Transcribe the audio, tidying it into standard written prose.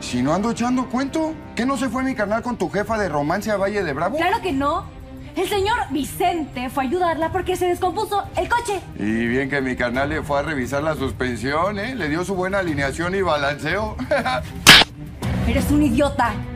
Si no ando echando cuento, ¿qué no se fue mi carnal con tu jefa de romance a Valle de Bravo? ¡Claro que no! El señor Vicente fue a ayudarla porque se descompuso el coche. Y bien que mi carnal le fue a revisar la suspensión, ¿eh? Le dio su buena alineación y balanceo. Eres un idiota.